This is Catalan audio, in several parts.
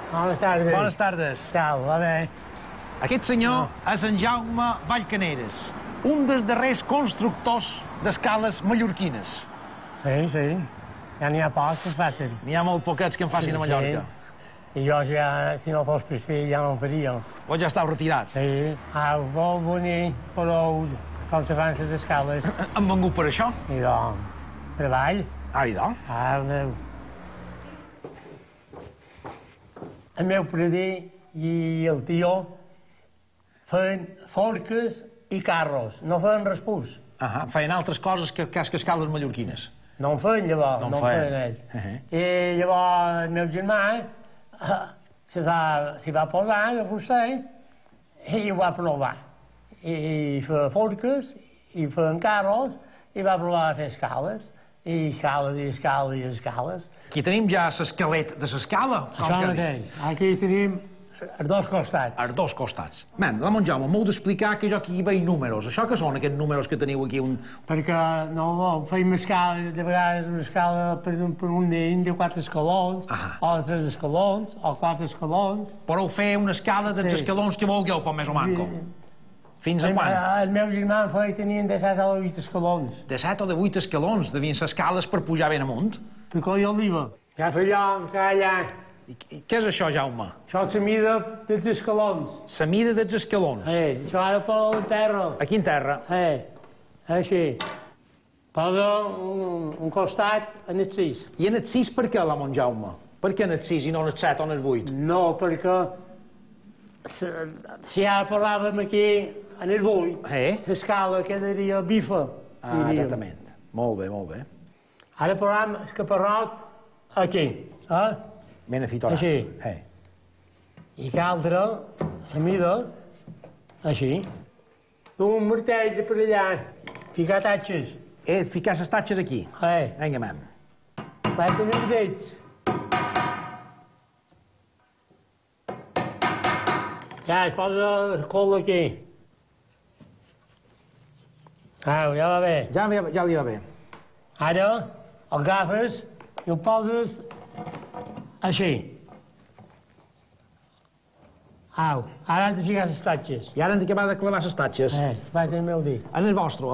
Bones tardes. Bones tardes. Tal, va bé. Aquest senyor és en Jaume Vallcaneres, un dels darrers constructors d'escales mallorquines. Sí. Ja n'hi ha pocs que es facin. N'hi ha molt poquets que en facin a Mallorca. I jo ja, si no fos per fi, ja no en faria. Vos ja estàu retirats. Sí. Vol venir, però com se fan les escales. Han vengut per això? I doncs, treball. I doncs. Meu. El meu predí i el tio feien forques i carros, no feien respús. Feien altres coses que escales mallorquines. No en feien llavors, no en feien ells. I llavors el meu germà s'hi va posar a vostè i ho va provar. I feia forques, i feien carros, i va provar a fer escales. I escales. Aquí tenim ja l'esquelet de l'escala. Això mateix. Aquí tenim els dos costats. Els dos costats. Ben, la Montjaume, m'heu d'explicar que jo aquí veig números. Això què són aquests números que teniu aquí? Perquè no feim escala, de vegades una escala per un nen de 4 escalons, o 3 escalons, o 4 escalons. Podeu fer una escala dels escalons que vulgueu, per més o manco. Fins a quan? El meu germà tenien de 7 o 8 escalons. De 7 o de 8 escalons? Devien ser escales per pujar ben amunt? Per coi oliva. Ja fa allò, allà. Què és això, Jaume? Això és la mida dels escalons. La mida dels escalons? Això ara posa en terra. Aquí en terra? Així. Posa un costat en el 6. I en el 6 per què, la Montjaume? Per què en el 6 i no en el 7 o en el 8? No, perquè si ara parlàvem aquí en el 8, l'escala quedaria bifa. Exactament. Molt bé. Ara parlàvem el caparrot aquí. Ben afitorat. Així. I l'altre, la mida, així. Un martell de per allà, ficar tatxes. Ficar les tatxes aquí. Vinga, mem. Vaig tenir els dits. Ja, es posa el col aquí. Ja va bé. Ja li va bé. Ara el agafes i el poses així. Ara han de ficar les tatxes. I ara hem d'acabar de clavar les tatxes. Vaig el meu dit. En el vostre,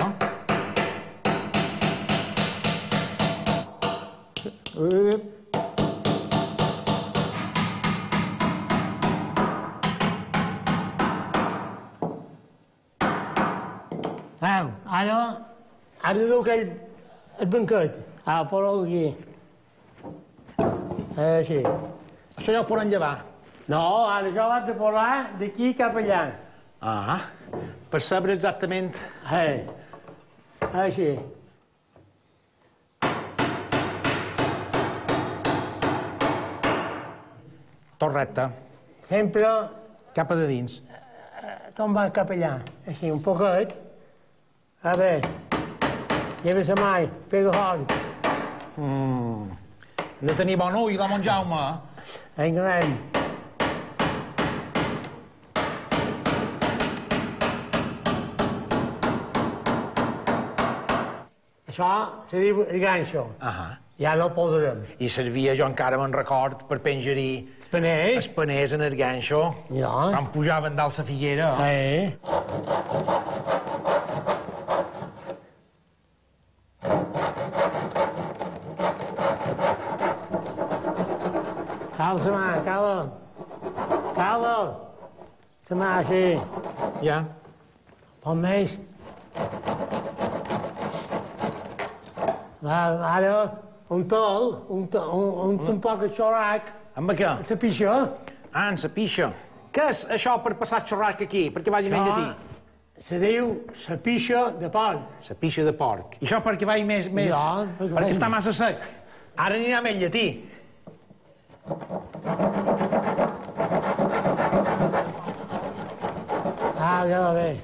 Ara du el banquet. Posa-ho aquí. Així. Això ja ho podran llevar? No, ara això ho has de posar d'aquí cap allà. Per saber exactament... Així. Tot recte. Sempre... Cap a de dins. Tomba cap allà. Així, un poquet. A veure. Lleva la mà, pega fort. De tenir bon ull, la Montjaume. Vinga, anem. Això se diu el ganxo. Ja no el posarem. I servia, jo encara me'n record, per penjar-hi els paners en el ganxo. Quan pujaven dalt la figuera. Cala la mà, cala. Cala. La mà així. Ja. Pon més. Ara, un tol, un poc de xorrac. Amb què? La pixa. En la pixa. Què és això per passar xorrac aquí, perquè vagi menys llatí? Se diu la pixa de porc. La pixa de porc. I això perquè vagi més... perquè està massa sec. Ara anirà més llatí. Ja va bé.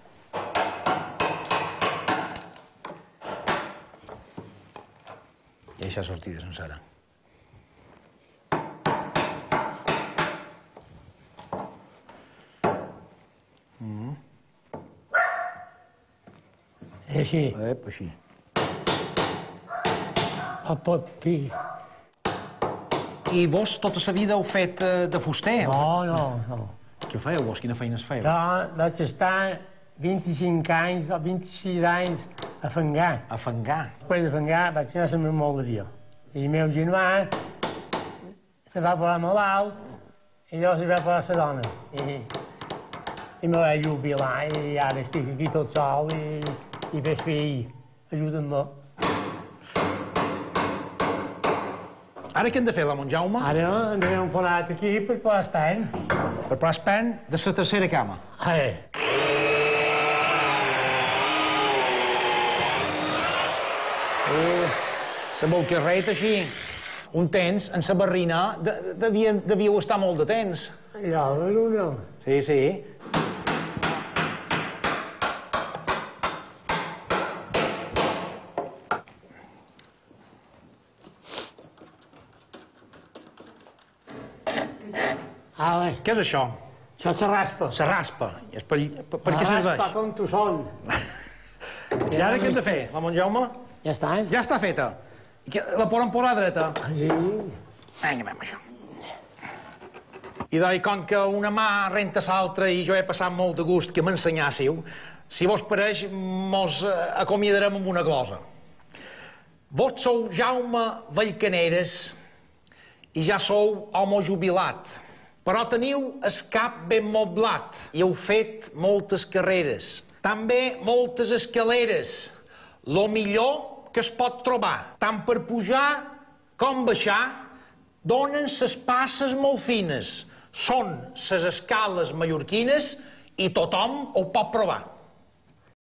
I això ha sortit sencera. Així. Així. Pot pi. I vos tota la vida heu fet de fuster? No. Què fèieu vos? Quina feina es fèieu? Jo vaig estar 25 anys o 26 anys a fangar. A fangar? Després de fangar vaig anar a la molderia. I el meu germà se va posar malalt i jo se va posar la dona. I me vaig jubilar i ara estic aquí tot sol i ves fill. Ajuda'm-me. Ara què hem de fer, la Montjaume? Ara hem de fer un forat aquí per posar espern. Per posar espern de la tercera cama. La bolquerreta així, un temps, en la barrina, devíeu estar molt de temps. Ja, no. Sí. Què és això? Això és la raspa. La raspa. Per què serveix? La raspa com tu són. I ara què hem de fer, la Montjaume? Ja està, Ja està feta. La podem posar dreta? Sí. Vinga, anem això. I com que una mà renta l'altra i jo he passat molt de gust que m'ensenyàssiu, si vos pareix, mos acomiadarem amb una cosa. Vos sou Jaume Vallcaneres i ja sou home jubilat, però teniu el cap ben moblat i heu fet moltes carreres, també moltes escaleres, lo millor que es pot trobar, tant per pujar com baixar, donen ses passes molt fines, són ses escales mallorquines i tothom ho pot provar.